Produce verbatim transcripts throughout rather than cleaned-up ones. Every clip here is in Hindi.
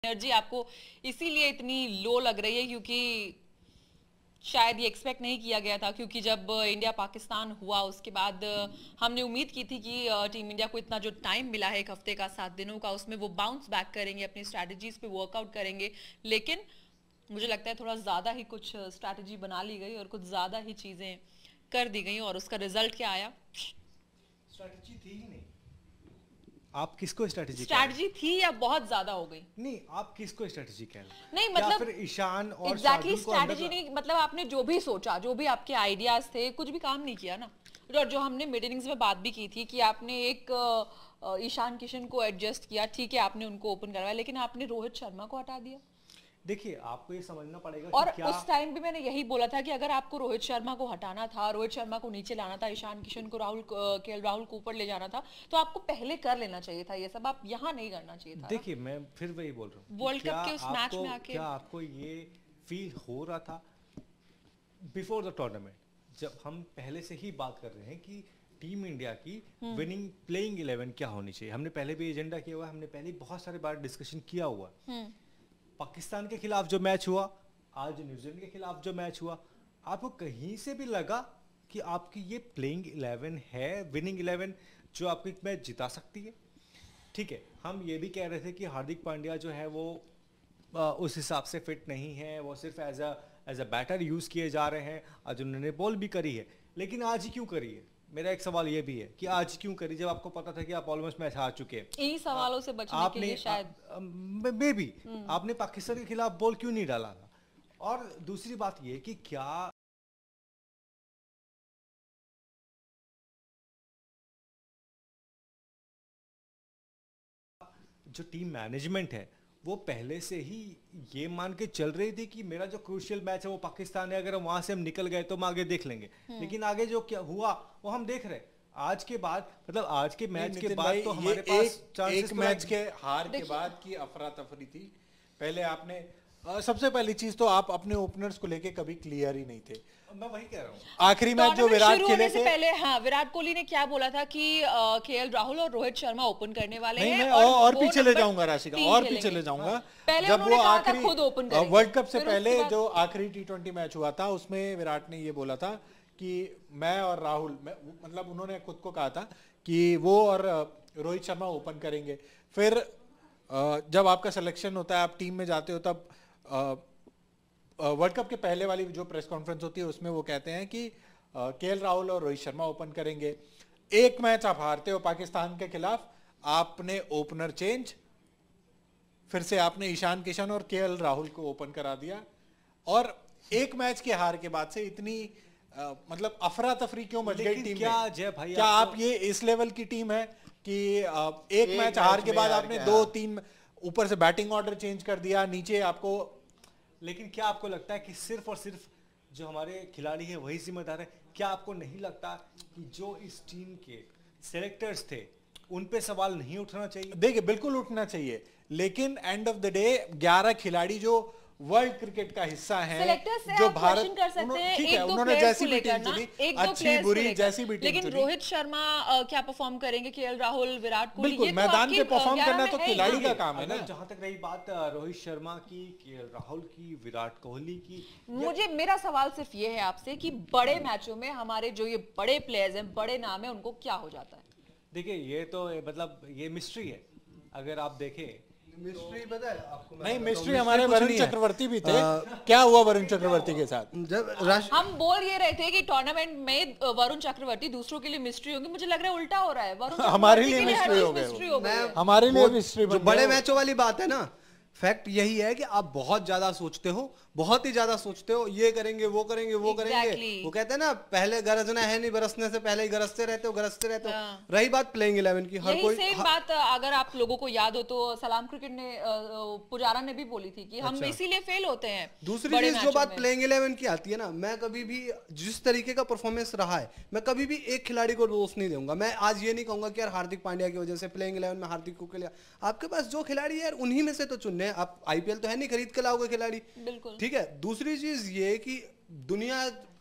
एनर्जी आपको इसीलिए इतनी लो लग रही है क्योंकि शायद ये एक्सपेक्ट नहीं किया गया था, क्योंकि जब इंडिया पाकिस्तान हुआ उसके बाद हमने उम्मीद की थी कि टीम इंडिया को इतना जो टाइम मिला है एक हफ्ते का, सात दिनों का, उसमें वो बाउंस बैक करेंगे, अपनी स्ट्रैटेजीज पे वर्कआउट करेंगे। लेकिन मुझे लगता है थोड़ा ज़्यादा ही कुछ स्ट्रैटेजी बना ली गई और कुछ ज़्यादा ही चीज़ें कर दी गई और उसका रिजल्ट क्या आया? स्ट्रैटेजी थी ही नहीं। आप किसको स्ट्रैटेजी स्ट्रैटेजी थी या बहुत ज्यादा हो गई? नहीं, आप किसको स्ट्रैटेजी कह रहे हैं? नहीं मतलब फिर ईशान और एग्जैक्टली स्ट्रैटेजी नहीं, मतलब आपने जो भी सोचा, जो भी आपके आइडियाज थे, कुछ भी काम नहीं किया ना। और जो हमने मिड इनिंग्स में बात भी की थी कि आपने एक ईशान किशन को एडजस्ट किया, ठीक है आपने उनको ओपन करवाया, लेकिन आपने रोहित शर्मा को हटा दिया। देखिए, आपको ये समझना पड़ेगा और कि क्या... उस टाइम भी मैंने यही बोला था कि अगर आपको रोहित शर्मा को हटाना था, रोहित शर्मा को नीचे लाना था, ईशान किशन को, राहुल केएल राहुल को ऊपर ले जाना था, तो आपको पहले कर लेना चाहिए था। ये सब आप यहाँ नहीं करना चाहिए था। देखिए, मैं फिर वही बोल रहा हूँ, वर्ल्ड कप के उस मैच में आके क्या आपको ये फील हो रहा था बिफोर द टूर्नामेंट, जब हम पहले से ही बात कर रहे हैं कि टीम इंडिया की विनिंग प्लेइंग इलेवन क्या होनी चाहिए? हमने पहले भी एजेंडा किया हुआ है, हमने पहले बहुत सारे बार डिस्कशन किया हुआ। पाकिस्तान के खिलाफ जो मैच हुआ, आज न्यूजीलैंड के खिलाफ जो मैच हुआ, आपको कहीं से भी लगा कि आपकी ये प्लेइंग इलेवन है, विनिंग इलेवन, जो आपको एक मैच जिता सकती है? ठीक है, हम ये भी कह रहे थे कि हार्दिक पांड्या जो है वो आ, उस हिसाब से फिट नहीं है, वो सिर्फ as a as a batter use किए जा रहे हैं। आज उन्होंने बॉल भी करी है, लेकिन आज ही क्यों करी है? मेरा एक सवाल ये भी है कि आज क्यों करी जब आपको पता था कि आप ऑलमोस्ट मैच हार चुके हैं? इन्हीं सवालों से बचने के लिए शायद मे बी आपने पाकिस्तान के खिलाफ बॉल क्यों नहीं डाला था? और दूसरी बात ये कि क्या जो टीम मैनेजमेंट है वो पहले से ही ये मान के चल रही थी कि मेरा जो क्रूशियल मैच है वो पाकिस्तान है, अगर वहां से हम निकल गए तो हम आगे देख लेंगे? लेकिन आगे जो क्या हुआ वो हम देख रहे हैं। आज के बाद, मतलब आज के मैच के बाद तो हमारे पास एक, एक मैच के हार के बाद की अफरा तफरी थी। पहले आपने आ, सबसे पहली चीज तो आप अपने ओपनर्स को लेके कभी क्लियर ही नहीं थे। मैं वही कह रहा हूँ, आखिरी मैच जो विराट खेले थे पहले, हाँ, विराट कोहली ने क्या बोला था कि केएल राहुल और रोहित शर्मा ओपन करने वाले नहीं, हैं। मैं और, और पीछे ले जाऊंगा राशिका, और पीछे ले जाऊंगा। जब वो आखिरी खुद ओपन वर्ल्ड कप से पहले जो आखिरी टी ट्वेंटी मैच हुआ था उसमें विराट ने ये बोला था कि मैं और राहुल, मतलब उन्होंने खुद को कहा था कि वो और रोहित शर्मा ओपन करेंगे। फिर जब आपका सिलेक्शन होता है, आप टीम में जाते हो, तब वर्ल्ड कप के पहले वाली जो प्रेस कॉन्फ्रेंस होती है उसमें वो कहते हैं कि केएल राहुल और रोहित शर्मा ओपन करेंगे। एक मैच आप हारते हो पाकिस्तान के खिलाफ, आपने ओपनर चेंज, फिर से आपने ईशान किशन और केएल राहुल को ओपन करा दिया। और एक मैच के हार के बाद से इतनी आ, मतलब अफरा तफरी क्यों मच गई टीम क्या में? जय भाई, क्या आप ये इस लेवल की टीम है कि आ, एक, एक मैच हार के बाद आपने दो तीन ऊपर से बैटिंग ऑर्डर चेंज कर दिया, नीचे आपको? लेकिन क्या आपको लगता है कि सिर्फ और सिर्फ जो हमारे खिलाड़ी हैं वही जिम्मेदार है? क्या आपको नहीं लगता कि जो इस टीम के सिलेक्टर्स थे उन पे सवाल नहीं उठना चाहिए? देखिए, बिल्कुल उठना चाहिए, लेकिन एंड ऑफ द डे ग्यारह खिलाड़ी जो वर्ल्ड क्रिकेट का हिस्सा है, जो भारत कर सकते हैं, ठीक है, उन्होंने जैसी भी टीम चुनी, अच्छी बुरी जैसी भी टीम लेकिन चुनी, रोहित शर्मा क्या परफॉर्म करेंगे, केएल राहुल, विराट कोहली, बिल्कुल मैदान पे परफॉर्म करना तो खिलाड़ी का काम है ना। जहां तक रही बात रोहित शर्मा की, केएल राहुल की, विराट कोहली की, मुझे मेरा सवाल सिर्फ ये है आपसे कि बड़े मैचों में हमारे जो ये बड़े प्लेयर्स हैं, बड़े नाम है, उनको क्या हो जाता है? देखिए, ये तो मतलब ये मिस्ट्री है। अगर आप देखें, मिस्ट्री पता है आपको? नहीं, मिस्ट्री हमारे वरुण चक्रवर्ती भी थे। क्या हुआ वरुण चक्रवर्ती के साथ? जब हम बोल ये रहे थे कि टूर्नामेंट में वरुण चक्रवर्ती दूसरों के लिए मिस्ट्री होंगी, मुझे लग रहा है उल्टा हो रहा है। वरुण हमारे लिए मिस्ट्री हो गए, हमारे लिए मिस्ट्री। जो बड़े मैचों वाली बात है ना, फैक्ट यही है कि आप बहुत ज्यादा सोचते हो, बहुत ही ज्यादा सोचते हो, ये करेंगे, वो करेंगे, वो exactly. करेंगे। वो कहते हैं ना, पहले गरजना है नहीं, बरसने से पहले ही गरजते रहते हो, गरजते रहते हो। हाँ। रही बात प्लेइंग इलेवन की, हर कोई सेम बात अगर आप लोगों को याद हो तो सलाम क्रिकेट ने, पुजारा ने भी बोली थी कि हम अच्छा। इसीलिए फेल होते हैं। दूसरी चीज जो बात प्लेइंग इलेवन की आती है ना, मैं कभी भी जिस तरीके का परफॉर्मेंस रहा है, मैं कभी भी एक खिलाड़ी को दोष नहीं दूंगा। मैं आज ये नहीं कहूंगा कि यार हार्दिक पांड्या की वजह से प्लेइंग इलेवन में हार्दिक को लिया। आपके पास जो खिलाड़ी है उन्हीं में से तो चुनने। आप आईपीएल तो है नहीं खरीद के लाओगे खिलाड़ी, बिल्कुल ठीक है। दूसरी चीज ये कि दुनिया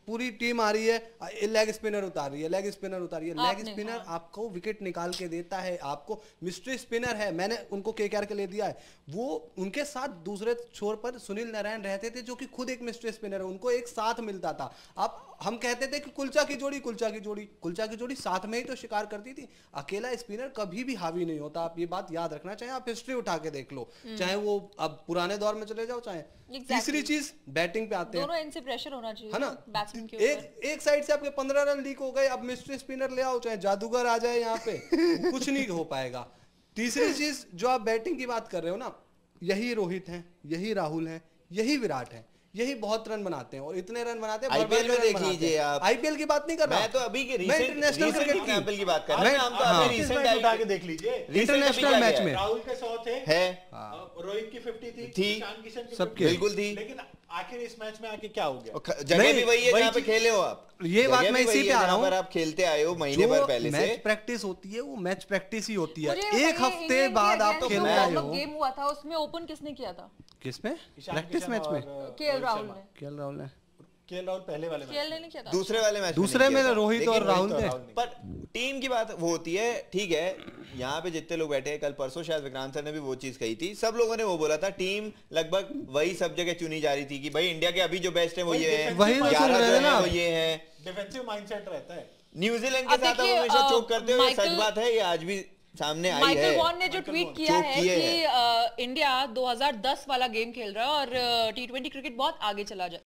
पूरी टीम आ रही है, लेग स्पिनर उतार रही है, लेग स्पिनर उतार रही है, लेग स्पिनर हाँ। आपको विकेट निकाल के देता है, आपको मिस्ट्री स्पिनर है, मैंने उनको केकेआर के लिए दिया है, वो उनके साथ दूसरे छोर पर सुनील नारायण रहते थे जो कि खुद एक मिस्ट्री स्पिनर है, उनको एक साथ मिलता था। आप हम कहते थे कि कुलचा की जोड़ी कुलचा की जोड़ी कुलचा की जोड़ी साथ में ही तो शिकार करती थी, अकेला स्पिनर कभी भी हावी नहीं होता, आप ये बात याद रखना, चाहे आप हिस्ट्री उठा के देख लो, चाहे वो अब पुराने दौर में चले जाओ, चाहे exactly. तीसरी चीज बैटिंग पे आते हैं, दोनों एंड से प्रेशर होना चाहिए है ना, बैट्समैन के एक ऊपर। एक साइड से आपके पंद्रह रन लीक हो गए, अब मिस्ट्री स्पिनर ले आओ, चाहे जादूगर आ जाए यहाँ पे कुछ नहीं हो पाएगा। तीसरी चीज जो आप बैटिंग की बात कर रहे हो ना, यही रोहित हैं, यही राहुल हैं, यही विराट हैं, यही बहुत रन बनाते हैं और इतने रन बनाते हैं। आईपीएल में देख लीजिए आप, आईपीएल की बात नहीं कर रहा, मैं तो अभी के मैं इंटरनेशनल क्रिकेट एग्जांपल की बात कर मैं- रहा हूं। हम तो हाँ। अभी रिसेंट उठा के देख लीजिए, इंटरनेशनल मैच में राहुल के सौ थे, है रोहित की फिफ्टी थी, थी, ईशान किशन की सबके। फिफ्टी बिल्कुल थी। लेकिन आखिर इस मैच में आके क्या हो गया? और ख- जगह नहीं, भी वही है वही जहाँ पे चीज- खेले हो आप, ये जगह बात भी मैं इसी वही पे है आ रहा जहाँ हूँ। पर आप खेलते आए हो महीने भर पहले से। मैच प्रैक्टिस होती है वो मैच प्रैक्टिस ही होती है, मुझे एक हफ्ते बाद आप खेलने आए हो। गेम हुआ था उसमें ओपन किसने किया था? किसमें? ईशान प्रैक्टिस किशन मैच में और, केएल राहुल ने। केएल राहुल ने केएल राहुल पहले वाले केएल ने नहीं किया था। दूसरे वाले मैच दूसरे में रोहित और राहुल थे। पर टीम की बात वो होती है, ठीक है, यहाँ पे जितने लोग बैठे हैं, कल परसों शायद विक्रांत सर ने भी वो चीज कही थी, सब लोगों ने वो बोला था, टीम लगभग वही सब जगह चुनी जा रही थी कि भाई इंडिया के अभी जो बेस्ट है वो ये है, वही तो ग्यारह चल रहे जो हैं ना। है वो ये है। डिफेंसिव माइंडसेट रहता है। न्यूजीलैंड के अब साथ आप देखिए, हमेशा अ, चोक करते हो, ये सच माइकल- बात है, ये आज भी सामने आई माइकल है। वॉन ने जो ट्वीट किया चोक है किए कि अ, इंडिया दो हज़ार दस वाला गेम खेल रहा है और टी ट्वेंटी क्रिकेट बहुत आगे चला जा